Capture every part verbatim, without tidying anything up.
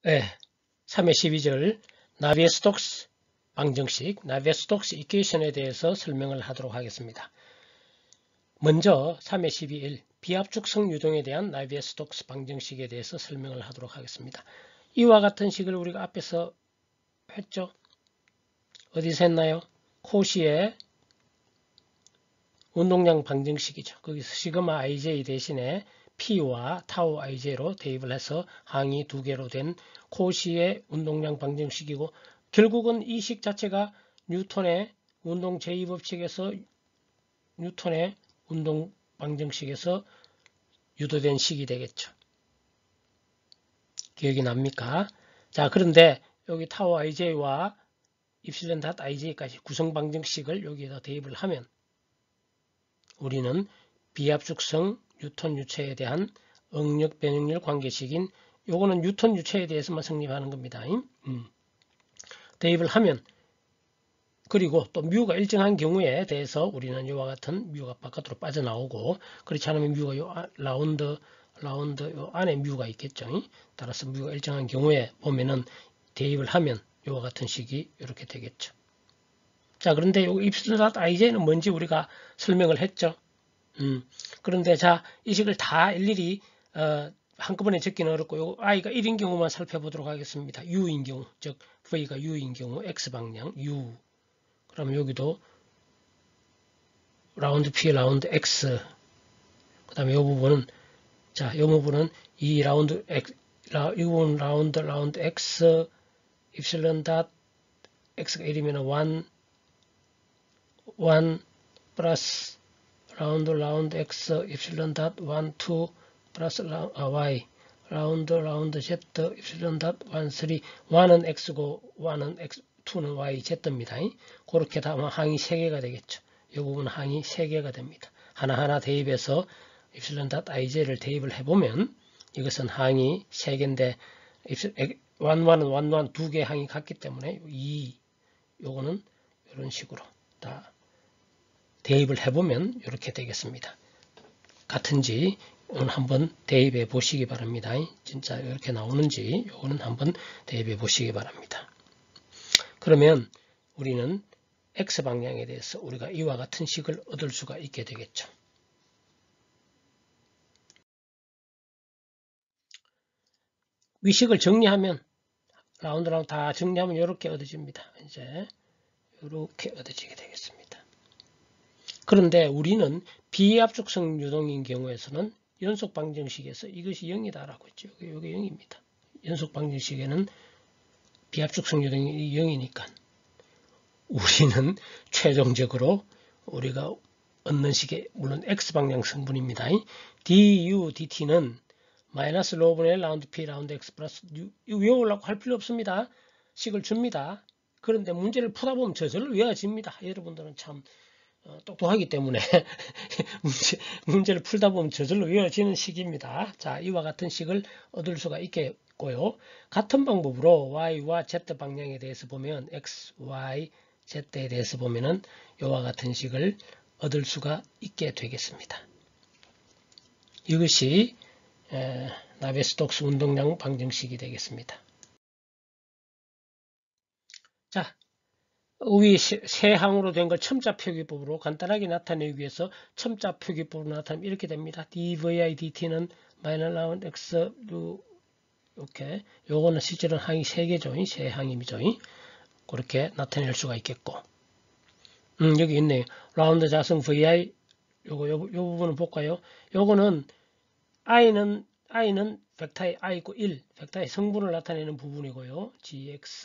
네, 삼의 십이 절 나비에스톡스 방정식, 나비에스톡스 이퀘이션에 대해서 설명을 하도록 하겠습니다. 먼저 삼의 십이 일 비압축성 유동에 대한 나비에스톡스 방정식에 대해서 설명을 하도록 하겠습니다. 이와 같은 식을 우리가 앞에서 했죠. 어디서 했나요? 코시의 운동량 방정식이죠. 거기서 시그마 아이제이 대신에 P와 타우 아이제이로 대입을 해서 항이 두 개로 된 코시의 운동량 방정식이고, 결국은 이 식 자체가 뉴턴의 운동 제이 법칙에서 뉴턴의 운동 방정식에서 유도된 식이 되겠죠. 기억이 납니까? 자, 그런데 여기 타우 아이제이와 입실론 닷 아이제이까지 구성 방정식을 여기에다 대입을 하면 우리는 비압축성 뉴턴 유체에 대한 응력 변형률 관계식인, 요거는 뉴턴 유체에 대해서만 성립하는 겁니다. 음. 대입을 하면, 그리고 또 뮤가 일정한 경우에 대해서 우리는 이와 같은 뮤가 바깥으로 빠져나오고, 그렇지 않으면 뮤가 요 라운드 라운드 요 안에 뮤가 있겠죠. 따라서 뮤가 일정한 경우에 보면은 대입을 하면 이와 같은 식이 이렇게 되겠죠. 자, 그런데 요 입실론 닷 아이제이는 뭔지 우리가 설명을 했죠. 음, 그런데 자, 이 식을 다 일일이 어, 한꺼번에 적기는 어렵고, 요 i가 일인 경우만 살펴보도록 하겠습니다. u인 경우, 즉 v가 u인 경우 x방향 u, 그럼 여기도 라운드 p 라운드 x, 그 다음에 이 부분은, 자, 이 부분은 이 라운드 x, 라, 이 부분 라운드 라운드 x 입실론 닷 x가 일이면 일, 일 플러스 라운드 라운드 x 입실론 닷 일, 이 플러스 라, 아, y 라운드 라운드 z 입실론 닷 일, 삼. 일은 x고 일은 x, 이는 y, z입니다. 그렇게 다 항이 세 개가 되겠죠. 이 부분 항이 세 개가 됩니다. 하나하나 대입해서 입실론 닷 ij를 대입을 해보면 이것은 항이 세 개인데 완완은 완완 두 개 항이 같기 때문에 이, 요거는 이런 식으로 다 대입을 해보면 이렇게 되겠습니다. 같은지 한번 대입해 보시기 바랍니다. 진짜 이렇게 나오는지 요거는 한번 대입해 보시기 바랍니다. 그러면 우리는 x방향에 대해서 우리가 이와 같은 식을 얻을 수가 있게 되겠죠. 위식을 정리하면, 라운드 라운드 다 정리하면 이렇게 얻어집니다. 이제 이렇게 얻어지게 되겠습니다. 그런데 우리는 비압축성 유동인 경우에서는 연속 방정식에서 이것이 영이다라고 했죠. 이게 영입니다. 연속 방정식에는 비압축성 유동이 영이니까 우리는 최종적으로 우리가 얻는 식이 물론 x방향 성분입니다. du, dt는 마이너스 로분의 라운드 p 라운드 x 플러스 u, 외우려고 할 필요 없습니다. 식을 줍니다. 그런데 문제를 풀다 보면 저절로 외워집니다. 여러분들은 참 똑똑하기 때문에 문제, 문제를 풀다 보면 저절로 외워지는 식입니다. 자, 이와 같은 식을 얻을 수가 있겠고요. 같은 방법으로 y와 z 방향에 대해서 보면 x, y, z에 대해서 보면은 이와 같은 식을 얻을 수가 있게 되겠습니다. 이것이 나비에스톡스 운동량 방정식이 되겠습니다. 자, 위 세 항으로 된 걸 첨자 표기법으로 간단하게 나타내기 위해서 첨자 표기법으로 나타내면 이렇게 됩니다. dvi dt는 마이너스 라운드 x 이렇게, 요거는 실제로는 항이 세 개죠. 세 항이죠. 그렇게 나타낼 수가 있겠고, 음, 여기 있네요. 라운드 자성 vi, 요거, 요, 요 부분을 볼까요? 요거는 i는 i는 벡터의 i고 일, 벡터의 성분을 나타내는 부분이고요. gx.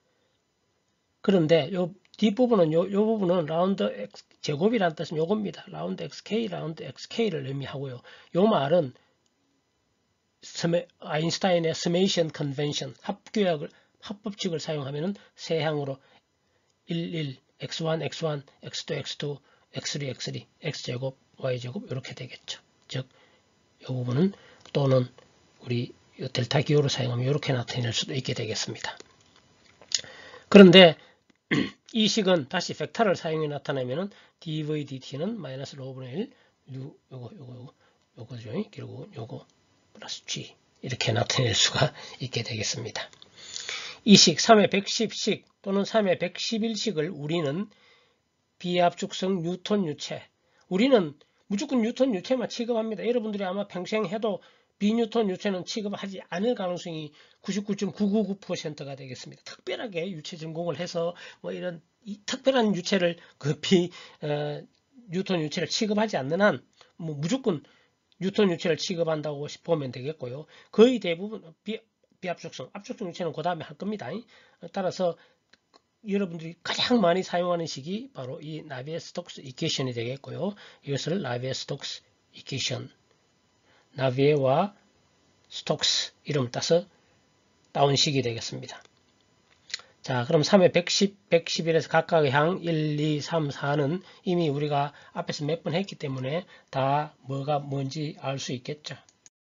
그런데 요 뒷부분은 요, 요 부분은 라운드 x 제곱이라는 뜻은 요겁니다. 라운드 xk, 라운드 xk를 의미하고요. 요 말은 스메, 아인슈타인의 스메이션 컨벤션, 합규약을, 합법칙을 사용하면은 세 항으로 일, 일, 엑스원, 엑스원, 엑스투, 엑스투, 엑스쓰리, 엑스쓰리, x제곱, y제곱 이렇게 되겠죠. 즉, 이 부분은 또는 우리 델타 기호를 사용하면 이렇게 나타낼 수도 있게 되겠습니다. 그런데 이 식은 다시 벡터를 사용해 나타내면은 dv dt는 마이너스 로분의 일, 요거, 요거, 요거, 요거죠. 결국은 요거 플러스 g. 이렇게 나타낼 수가 있게 되겠습니다. 이 식 삼의 백십식 또는 삼의 백십일식을 우리는 비압축성 뉴턴 유체, 우리는 무조건 뉴턴 유체만 취급합니다. 여러분들이 아마 평생 해도 비뉴턴 유체는 취급하지 않을 가능성이 구십구 점 구구구 퍼센트가 되겠습니다. 특별하게 유체 전공을 해서 뭐 이런 이 특별한 유체를 그 비 어, 뉴턴 유체를 취급하지 않는 한 뭐 무조건 뉴턴 유체를 취급한다고 보면 되겠고요. 거의 대부분 비, 비압축성, 압축성 유체는 그 다음에 할 겁니다. 따라서 여러분들이 가장 많이 사용하는 식이 바로 이 나비에-스톡스 이퀘이션이 되겠고요. 이것을 나비에-스톡스 이퀘이션, 나비에와 스톡스 이름 따서 따온 식이 되겠습니다. 자, 그럼 삼의 백십, 백십일에서 각각의 항 일, 이, 삼, 사는 이미 우리가 앞에서 몇 번 했기 때문에 다 뭐가 뭔지 알 수 있겠죠.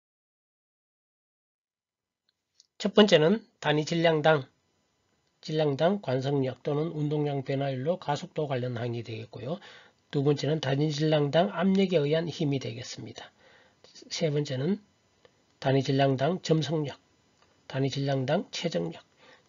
첫 번째는 단위 질량당, 질량당 관성력 또는 운동량 변화율로 가속도 관련 항이 되겠고요. 두 번째는 단위 질량당 압력에 의한 힘이 되겠습니다. 세 번째는 단위 질량당 점성력, 단위 질량당 최정력.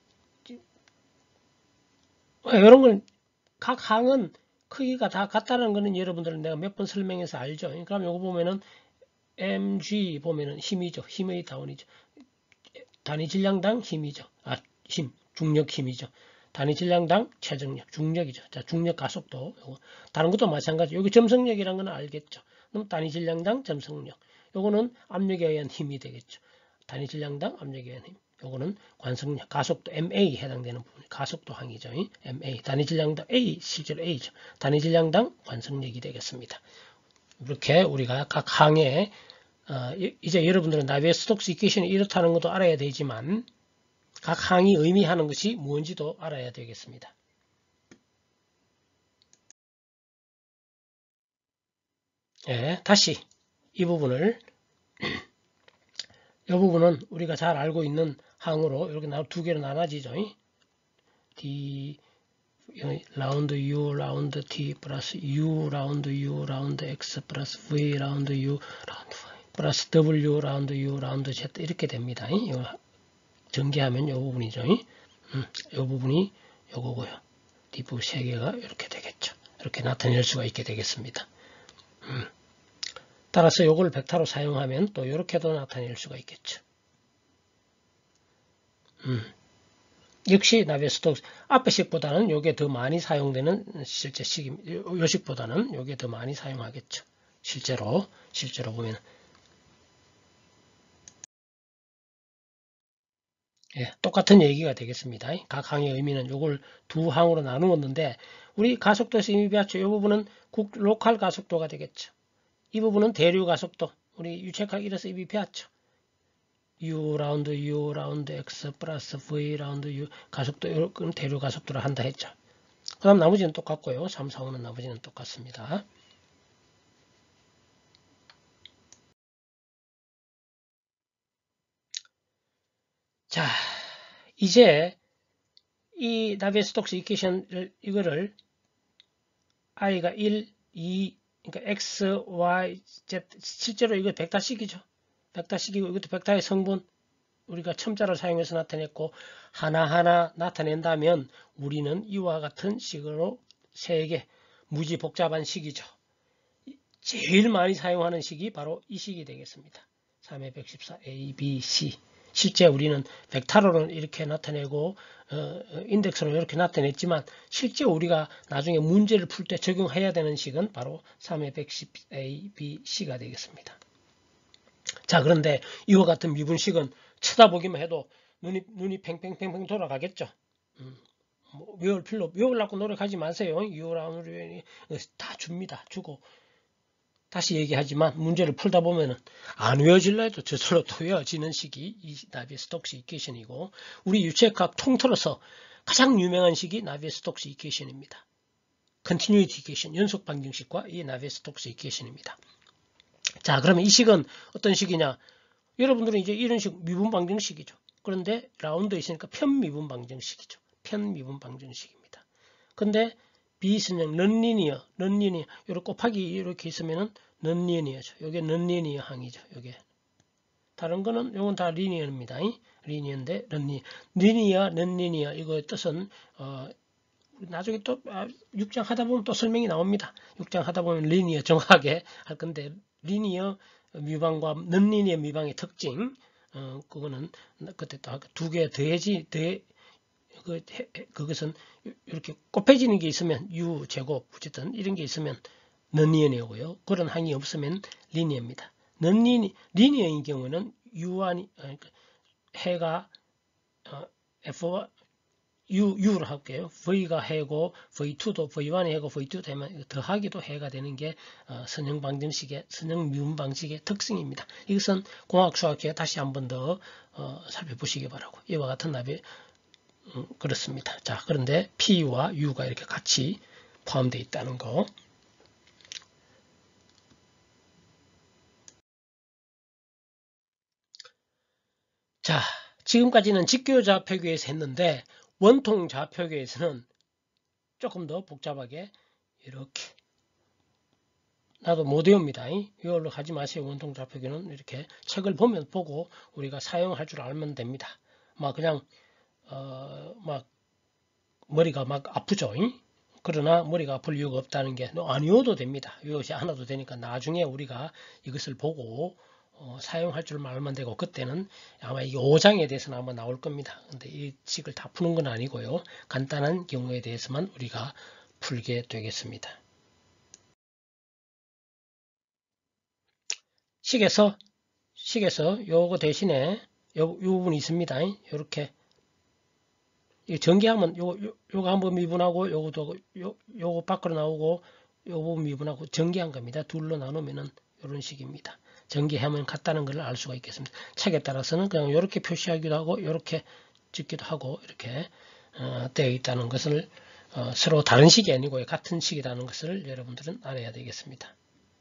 이런 건 각 항은 크기가 다 같다는 것은 여러분들은 내가 몇 번 설명해서 알죠. 그럼 이거 보면은 엠지 보면은 힘이죠. 힘의 다운이죠. 단위 질량당 힘이죠. 아, 힘, 중력 힘이죠. 단위 질량당 최정력, 중력이죠. 자, 중력 가속도. 요거. 다른 것도 마찬가지. 여기 점성력이라는 건 알겠죠. 그럼 단위 질량당 점성력. 요거는 압력에 의한 힘이 되겠죠. 단위 질량당 압력에 의한 힘. 요거는 관성력, 가속도 엠에이 해당되는 부분, 가속도 항이죠. 엠에이, 단위 질량당 A, 실제로 A죠. 단위 질량당 관성력이 되겠습니다. 이렇게 우리가 각 항에 어, 이제 여러분들은 나비에-스톡스 이퀘이션이 이렇다는 것도 알아야 되지만 각 항이 의미하는 것이 무엇인지도 알아야 되겠습니다. 예, 다시 이 부분을 이 부분은 우리가 잘 알고 있는 항으로 이렇게 두 개로 나눠지죠. D 라운드 U 라운드 T 플러스 U 라운드 U 라운드 X 플러스 V 라운드 U 라운드 Y 플러스 W 라운드 U 라운드 Z 이렇게 됩니다. 이거 전개하면 이 부분이죠. 음, 이 부분이 요거고요. 뒷부분 세 개가 이렇게 되겠죠. 이렇게 나타낼 수가 있게 되겠습니다. 음. 따라서 요걸 벡터로 사용하면 또 이렇게도 나타낼 수가 있겠죠. 음. 역시 나비에-스톡스 앞의 식보다는 요게 더 많이 사용되는 실제 식입니다. 요 식보다는 요게 더 많이 사용하겠죠. 실제로 실제로 보면 예, 똑같은 얘기가 되겠습니다. 각 항의 의미는 요걸 두 항으로 나누었는데 우리 가속도에서 이미 배웠죠. 이 부분은 국, 로컬 가속도가 되겠죠. 이 부분은 대류 가속도. 우리 유체각 이래서 이미 배웠죠. U 라운드 U 라운드 X 플러스 V 라운드 U 가속도 이건 대류 가속도를 한다 했죠. 그 다음 나머지는 똑같고요. 삼, 사, 오는 나머지는 똑같습니다. 자, 이제 이 나비에-스톡스 이퀘이션을 이거를 i가 일, 이, 그러니까 x, y, z 실제로 이거 벡터식이죠. 벡터식이고 이것도 벡터의 성분 우리가 첨자를 사용해서 나타냈고 하나하나 나타낸다면 우리는 이와 같은 식으로 세 개 무지 복잡한 식이죠. 제일 많이 사용하는 식이 바로 이 식이 되겠습니다. 삼의 백십사 A, B, C. 실제 우리는 벡터로는 이렇게 나타내고 어, 인덱스로 이렇게 나타냈지만 실제 우리가 나중에 문제를 풀 때 적용해야 되는 식은 바로 삼의 백십 A, B, C가 되겠습니다. 자, 그런데 이와 같은 미분식은 쳐다보기만 해도 눈이, 눈이 팽팽팽팽 돌아가겠죠. 음, 뭐 외울 필요, 외우려고 노력하지 마세요. 유라운드 다 줍니다. 주고. 다시 얘기하지만 문제를 풀다 보면은 안 외워질라 해도 저절로 또 외워지는 식이 이 나비에-스톡스 이퀘이션이고 우리 유체학 통틀어서 가장 유명한 식이 나비에-스톡스 이퀘이션입니다. 컨티뉴이티 이퀘이션, 연속 방정식과 이 나비에-스톡스 이퀘이션입니다. 자, 그러면 이 식은 어떤 식이냐? 여러분들은 이제 이런 식 미분 방정식이죠. 그런데 라운드에 있으니까 편미분 방정식이죠. 편미분 방정식입니다. 근데 B선형 넌리니어, 넌리니어, 요렇게 곱하기 이렇게 있으면은 넌리니어죠. 요게 넌리니어 항이죠. 요게 다른 거는 요건 다 리니어입니다. 리니어인데 런리 리니어, 넌리니어 이거의 뜻은 어, 나중에 또 육 장 하다 보면 또 설명이 나옵니다. 육 장 하다 보면 리니어 정확하게 할 건데 리니어 미방과 넌리니어 미방의 특징 어, 그거는 그때 두 개 더해지 더해 그, 그것은 이렇게 곱해지는 게 있으면 U 제곱 어쨌든 이런 게 있으면 넌리니어고요. 그런 항이 없으면 리니어입니다. 넌리니 리니어인 경우는 U와 해가 어, F와 U, U로 할게요. V가 해고 브이 투도 브이 원이 해고 브이 투 되면 더하기도 해가 되는 게 어, 선형 방정식의 선형 미분 방식의 특징입니다. 이것은 공학 수학에 다시 한 번 더 어, 살펴보시기 바라고 이와 같은 납이 음, 그렇습니다. 자, 그런데 P와 U가 이렇게 같이 포함되어 있다는 거. 자, 지금까지는 직교 좌표계에서 했는데 원통 좌표계에서는 조금 더 복잡하게 이렇게 나도 못 외웁니다. 이걸로 하지 마세요. 원통 좌표계는 이렇게 책을 보면 보고 우리가 사용할 줄 알면 됩니다. 막 그냥 어, 막 머리가 막 아프죠. 그러나 머리가 아플 이유가 없다는 게 안 외워도 됩니다. 외우지 않아도 되니까 나중에 우리가 이것을 보고 어, 사용할 줄만 알면 되고 그때는 아마 이 오 장에 대해서는 아마 나올 겁니다. 근데 이 식을 다 푸는 건 아니고요. 간단한 경우에 대해서만 우리가 풀게 되겠습니다. 식에서 식에서 요거 대신에 요, 요 부분이 있습니다. 이렇게 전개하면 요, 요, 요거 한번 미분하고 요것도 요, 요거 밖으로 나오고 요 부분 미분하고 전개한 겁니다. 둘로 나누면은 이런 식입니다. 전개하면 같다는 걸 알 수가 있겠습니다. 책에 따라서는 그냥 이렇게 표시하기도 하고 이렇게 찍기도 하고 이렇게 어, 되어 있다는 것을 어, 서로 다른 식이 아니고 같은 식이라는 것을 여러분들은 알아야 되겠습니다.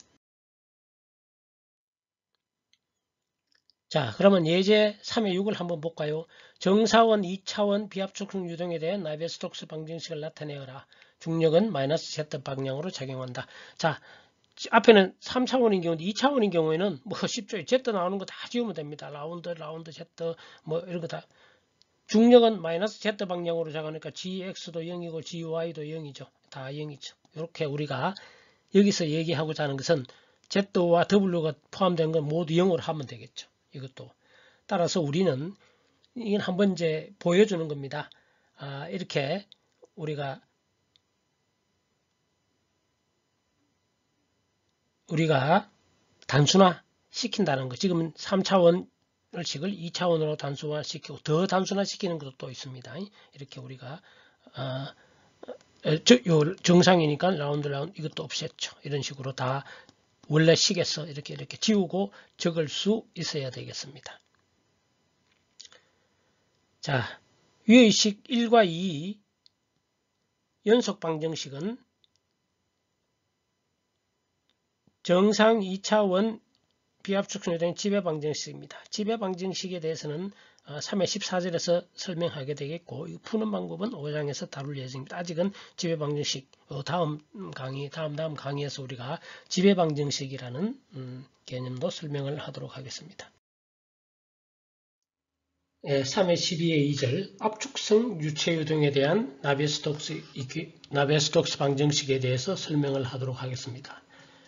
자, 그러면 예제 삼의 육을 한번 볼까요? 정사원 이 차원 비압축성 유동에 대한 나비에스톡스 방정식을 나타내어라. 중력은 마이너스 Z 방향으로 작용한다. 자, 앞에는 삼 차원인 경우인데 이 차원인 경우에는 뭐 쉽죠. Z 나오는 거 다 지우면 됩니다. 라운드, 라운드, Z 뭐 이런 거 다. 중력은 마이너스 Z 방향으로 작용하니까 Gx도 영이고 Gy도 영이죠. 다 영이죠. 이렇게 우리가 여기서 얘기하고자 하는 것은 Z와 W가 포함된 건 모두 영으로 하면 되겠죠. 이것도. 따라서 우리는 이건 한번 이제 보여주는 겁니다. 아, 이렇게 우리가 우리가 단순화 시킨다는 거. 지금 삼 차원 식을 이 차원으로 단순화 시키고 더 단순화 시키는 것도 또 있습니다. 이렇게 우리가 아, 저, 요 정상이니까 라운드 라운드 이것도 없앴죠. 이런 식으로 다 원래 식에서 이렇게 이렇게 지우고 적을 수 있어야 되겠습니다. 자, 위의 식 일과 이 연속 방정식은 정상 이 차원 비압축성 유동의 지배 방정식입니다. 지배 방정식에 대해서는 삼 회 십사 절에서 설명하게 되겠고 푸는 방법은 오 장에서 다룰 예정입니다. 아직은 지배 방정식 다음 강의 다음 다음 강의에서 우리가 지배 방정식이라는 음, 개념도 설명을 하도록 하겠습니다. 예, 삼 회 십이의 이 절 압축성 유체 유동에 대한 나비에스톡스 나비에스톡스 방정식에 대해서 설명을 하도록 하겠습니다.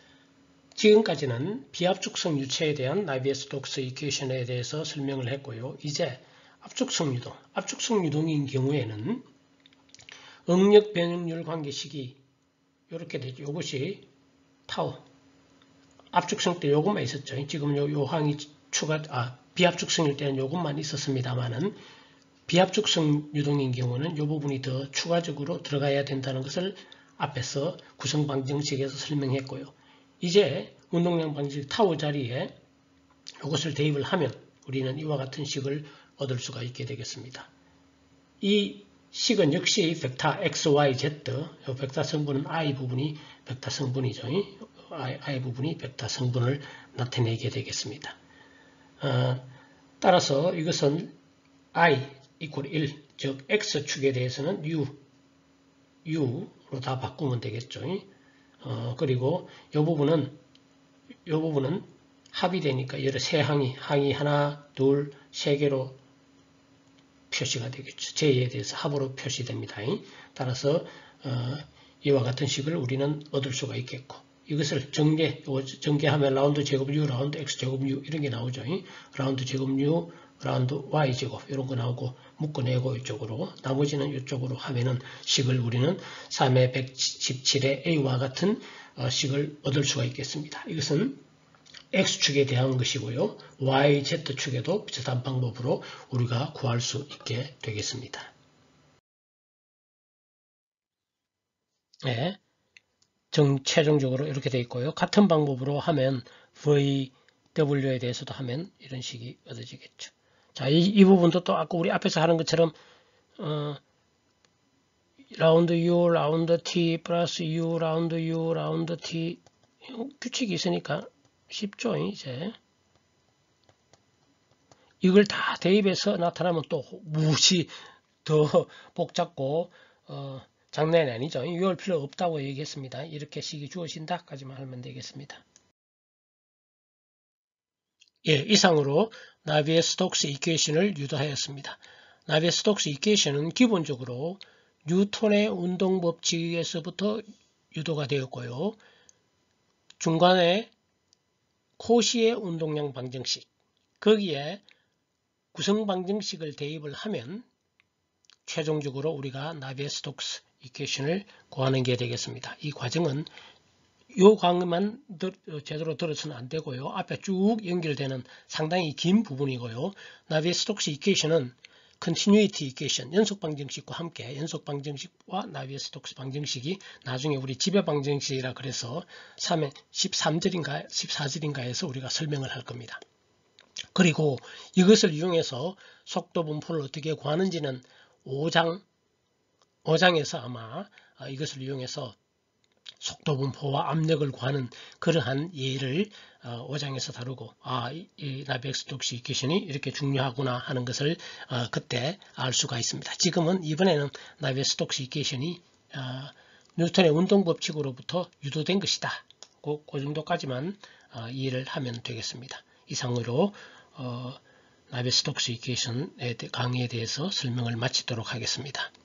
지금까지는 비압축성 유체에 대한 나비에스톡스 이퀘이션에 대해서 설명을 했고요. 이제 압축성 유동, 압축성 유동인 경우에는 응력 변형률 관계식이 이렇게 되죠. 이것이 타우. 압축성 때 요것만 있었죠. 지금 요, 요 항이 추가, 아, 비압축성일 때는 요것만 있었습니다만은 비압축성 유동인 경우는 이 부분이 더 추가적으로 들어가야 된다는 것을 앞에서 구성 방정식에서 설명했고요. 이제 운동량 방정식 타우 자리에 이것을 대입을 하면 우리는 이와 같은 식을 얻을 수가 있게 되겠습니다. 이 식은 역시 벡터 x, y, z, 이 벡터 성분은 i 부분이 벡터 성분이죠. i, i 부분이 벡터 성분을 나타내게 되겠습니다. 어, 따라서 이것은 i 이퀄 일, 즉 x축에 대해서는 u, u로 다 바꾸면 되겠죠. 어, 그리고 이 부분은 이 부분은 합이 되니까 여러 세 항이, 항이 하나, 둘, 세 개로 표시가 되겠죠. 제에 대해서 합으로 표시됩니다. 따라서 어, 이와 같은 식을 우리는 얻을 수가 있겠고, 이것을 전개, 전개하면 라운드 제곱 U, 라운드 X 제곱 U 이런 게 나오죠. 라운드 제곱 U, 라운드 Y 제곱 이런 거 나오고 묶어내고 이쪽으로, 나머지는 이쪽으로 하면은 식을 우리는 삼의 백십칠의 A와 같은 식을 얻을 수가 있겠습니다. 이것은 X축에 대한 것이고요. 와이 제트 축에도 비슷한 방법으로 우리가 구할 수 있게 되겠습니다. 네, 정, 최종적으로 이렇게 되어 있고요. 같은 방법으로 하면 브이 더블유에 대해서도 하면 이런 식이 얻어지겠죠. 자, 이, 이 부분도 또 아까 우리 앞에서 하는 것처럼 어, 라운드 U, 라운드 T 플러스 U, 라운드 U, 라운드 T 규칙이 있으니까 쉽죠, 이제. 이걸 다 대입해서 나타나면 또 무시 더 복잡고 어, 장난이 아니죠. 이걸 필요 없다고 얘기했습니다. 이렇게 식이 주어진다까지만 하면 되겠습니다. 예, 이상으로 나비의-스톡스 이퀘이션을 유도하였습니다. 나비의-스톡스 이퀘이션은 기본적으로 뉴턴의 운동 법칙에서부터 유도가 되었고요. 중간에 코시의 운동량 방정식, 거기에 구성 방정식을 대입을 하면 최종적으로 우리가 나비의-스톡스 이퀘이션을 구하는 게 되겠습니다. 이 과정은 이 강의만 제대로 들어서는 안 되고요. 앞에 쭉 연결되는 상당히 긴 부분이고요. 나비의-스톡스 이퀘이션은 컨티뉴이티 이퀘이션, 연속 방정식과 함께 연속 방정식과 나비의-스톡스 방정식이 나중에 우리 지배 방정식이라 그래서 십삼 절인가 십사 절인가에서 우리가 설명을 할 겁니다. 그리고 이것을 이용해서 속도 분포를 어떻게 구하는지는 오 장, 오 장에서 아마 이것을 이용해서 속도 분포와 압력을 구하는 그러한 예를 오 장에서 다루고, 아, 이 나비의-스톡스 이퀘이션이 이렇게 중요하구나 하는 것을 그때 알 수가 있습니다. 지금은 이번에는 나비의-스톡스 이퀘이션이 뉴턴의 운동 법칙으로부터 유도된 것이다. 그, 그 정도까지만 이해를 하면 되겠습니다. 이상으로 어, 나비의-스톡스 이퀘이션의 강의에 대해서 설명을 마치도록 하겠습니다.